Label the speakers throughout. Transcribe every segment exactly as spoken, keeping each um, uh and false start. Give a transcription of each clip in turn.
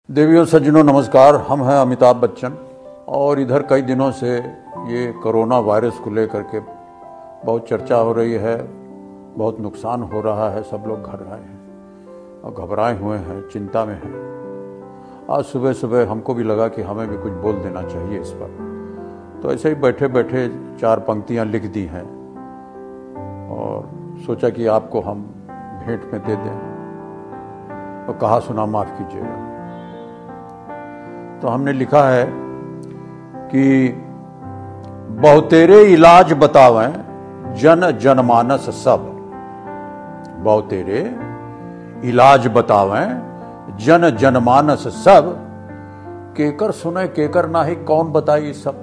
Speaker 1: देवियों सज्जनों नमस्कार। हम हैं अमिताभ बच्चन और इधर कई दिनों से ये कोरोना वायरस को लेकर के बहुत चर्चा हो रही है, बहुत नुकसान हो रहा है। सब लोग घर आए हैं और घबराए हुए हैं, चिंता में हैं। आज सुबह सुबह हमको भी लगा कि हमें भी कुछ बोल देना चाहिए इस पर, तो ऐसे ही बैठे बैठे चार पंक्तियां लिख दी हैं और सोचा कि आपको हम भेंट में दे दें। तो कहा सुना माफ कीजिएगा। तो हमने लिखा है कि बहुतेरे इलाज बतावें जन जनमानस सब, बहुतेरे इलाज बतावें जन जनमानस सब, केकर सुने केकर नाही कौन बताई सब।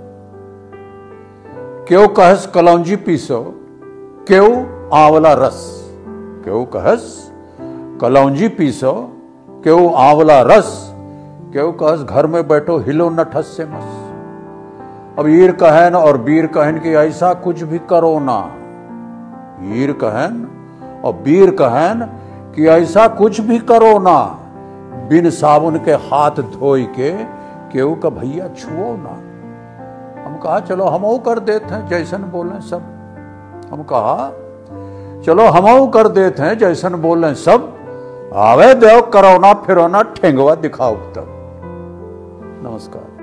Speaker 1: क्यों कहस कलौंजी पीसो क्यों आंवला रस, क्यों कहस कलौंजी पीसो क्यों आंवला रस, क्यों कहस घर में बैठो हिलो न ठस से मस। अब ईर कहन और बीर कहन कि ऐसा कुछ भी करो ना, ईर कहन और बीर कहन कि ऐसा कुछ भी करो ना, बिन साबुन के हाथ धोई के क्यों का भैया छुओ ना। हम कहा चलो हमो कर देते हैं जैसन बोले सब, हम कहा चलो हमो कर देते हैं जैसन बोले सब, आवे देव करो ना फिरो ना ठेंगवा दिखाओ तब। नमस्कार।